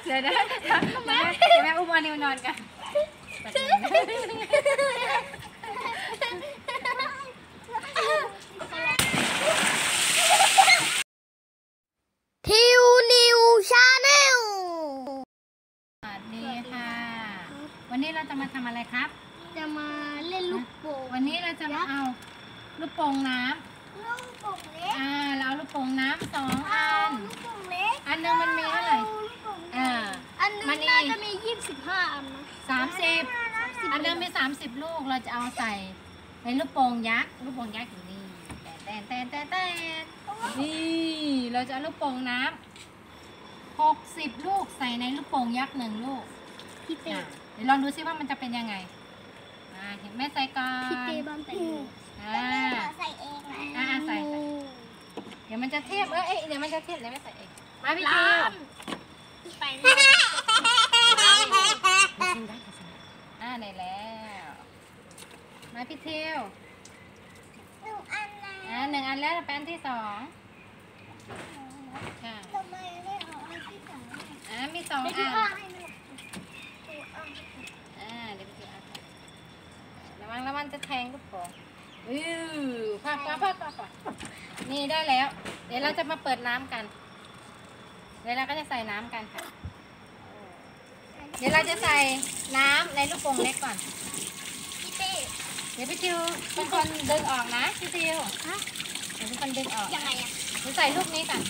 เดี๋ยวแม่อุ้มเอานิวนอนกันทิวนิวชาแนลสวัสดีค่ะวันนี้เราจะมาทำอะไรครับจะมาเล่นลูกโป่งวันนี้เราจะมาเอาลูกโป่งน้ำลูกโป่งเล็กเราเอาลูกโป่งน้ำ2 อันลูกโป่งเล็กอันนึงมันมีเท่าไหร่อันนึงน่าจะมี25 อันนะ 30อันนึงมี30 ลูกเราจะเอาใส่ในลูกโป่งยักษ์อยู่นี่แต่นี่เราจะเอาลูกโป่งน้ำ60 ลูกใส่ในลูกโป่งยักษ์1 ลูกพี่เต้เดี๋ยวลองดูซิว่ามันจะเป็นยังไงเห็นแม่ใส่ก่อนพี่เต้บ้านแต่งใส่เองนะใส่เดี๋ยวมันจะเทียบเดี๋ยวมันจะเทียบเดี๋ยวไม่ใส่เองมาพี่ทิวไปไหนแล้วมาพี่ทิว1 อันแล้วแป้นที่2ค่ะทำไมไม่เอาอันที่2 มี2 อันเดี๋ยวพี่ระวังแล้วมันจะแทงลูกโป่งพักนี่ได้แล้วเดี๋ยวเราจะมาเปิดน้ำกันเดี๋ยวเราก็จะใส่น้ำกันค่ะเดี๋ยวเราจะใส่น้ำในลูกโป่งเล็กก่อนพี่เต้เดี๋ยวพี่ทิวเป็นคนดึงออกนะพี่ทิวเดี๋ยวเป็นคนดึงออกยังไงอ่ะเดี๋ยวใส่ลูกนี้ก่อน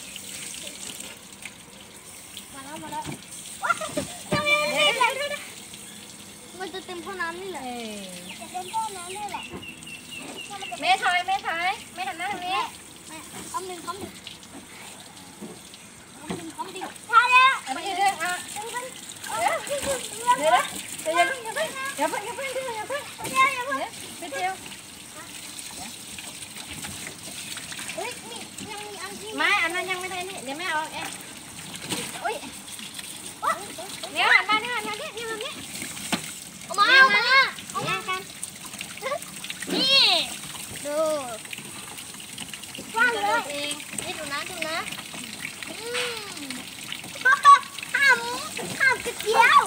มาแล้วมันจะเต็มเท่าน้ำนี่แหละจะเต็มเท่าน้ำนี่แหละเมย์ถอยไม่หันหน้าทางนี้คำหนึ่งใช่แล้วเอาไปเรื่อยเดี๋ยวอย่าเพิ่งพี่ทิวไม่อันนั้นยังไม่ได้นี่เดี๋ยวแม่เอาอุ้ยเดี๋ยวหันมานี่แบบนี้เอามากันนี่ดูว่างเลยนี่ดูนะห้ามกระเจียว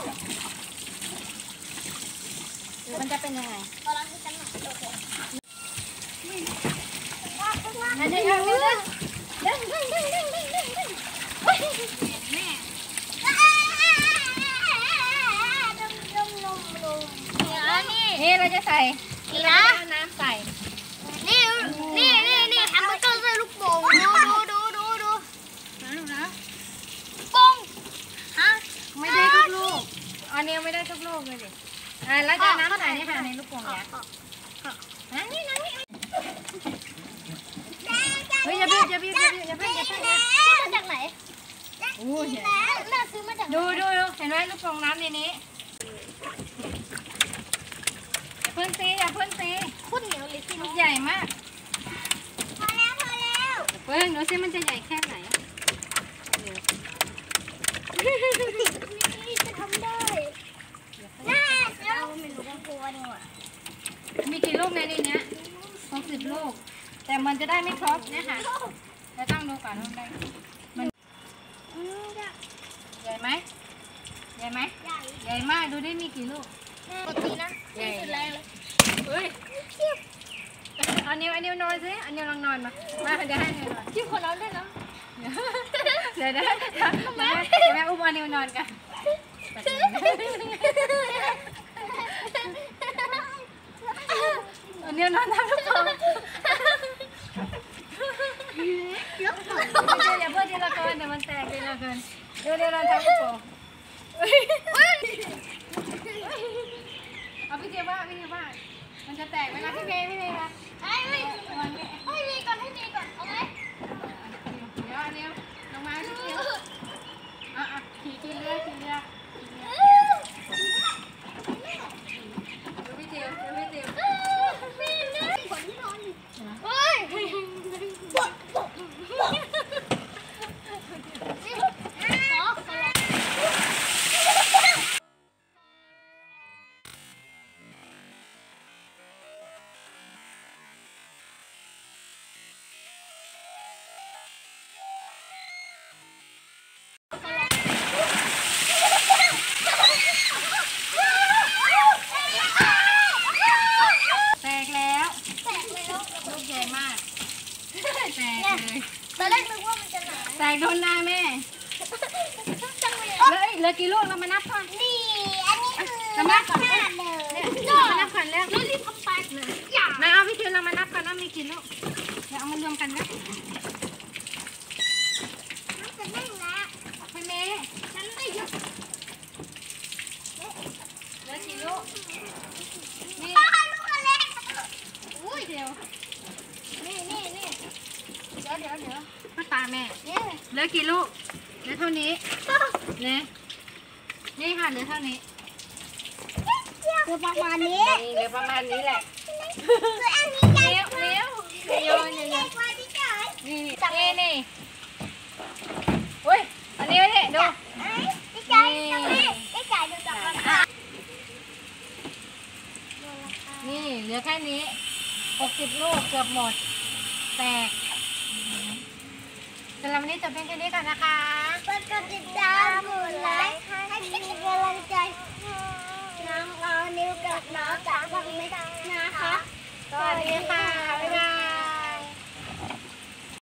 มันจะเป็นยังไงตอนเราจะหนักโอเคอันนี้ดึงนี่เราจะใส่น้ำใส่นี่ทำมาต้นใส่ลูกโป่งดูนะโป่งไม่ได้ทุกลูกอันนี้ไม่ได้ทุกลูกเลยดิแล้วจะน้ำใส่นี่ค่ะในลูกโป่งยักษ์นี่เฮ้ยอย่าบีบมาจากไหนแม่ซื้อมาจากดูเห็นไหมลูกโป่งน้ำในนี้อย่าเพิ่งตีคุณเหนียวเลยที่ลูกใหญ่มากพอแล้วเพิ่งดูซิมันจะใหญ่แค่ไหนจะทำได้แล้วไม่รู้ว่ากลัวนี่หว่ามีกี่ลูกในนี้60 ลูกแต่มันจะได้ไม่ครบเนี่ยค่ะเราต้องดูก่อนว่าได้มันใหญ่ไหมใหญ่มากดูได้มีกี่ลูกปกตินะนี่สุดแรงเลยเอานิ้วนอนสิเอานิ้วลองนอนมาเดี๋ยวให้นิ้วนอนที่คนนอนได้แล้วเดี๋ยวแม่อุ้มเอานิ้วนอนกันเอานิ้วนอนทำลูกโป่งอย่าเพิ่งทีละคนเดี๋ยวมันแตกทีละคนเดี๋ยวเราทำลูกโป่งเอาพี่เทียบว่ามันจะแตกไหมล่ะพี่เมย์มาให้มีก่อนโอเคเดี๋ยวอันนี้ลงมาพี่เทียบขี่เรือดูพี่เทียบคนที่นอนลือกี่ลูกเรามานับก่อนนี่อันนี้คือเรามานับก่อนเลยเนี่ยเรามานับก่อนแล้วรีบทำไปเลยอย่ามาเอาพี่คิวเรามานับก่อนว่ามีกี่ลูกเดี๋ยวเอามารวมกันนะมันจะได้แล้วพี่เมย์ฉันไม่หยุดเหลือกี่ลูกนี่ป้าลูกคนเล็กอุ้ยเดี๋ยวนี่เดี๋ยวพ่อตาแม่เนี่ยเหลือกี่ลูกเหลือเท่านี้เนี่ยนี่ค่ะเหลือเท่านี้คือประมาณนี้นี่เหลือประมาณนี้แหละคืออันนี้ใหญ่เร็วเร็วโยนโยนใหญ่กว่าที่เจอนี่นี่อุ้ยอันนี้นี่ดูที่เจอที่เจอดูจากราคานี่เหลือแค่นี้60ลูกเกือบหมดแตกสำหรับวันนี้จบเพียงแค่นี้ก่อนนะคะกดติดตามกดไลค์ให้มีกำลังใจน้องเอานิ้วกับน้องจากทางไม่ได้นะคะสวัสดีค่ะ บ๊ายบาย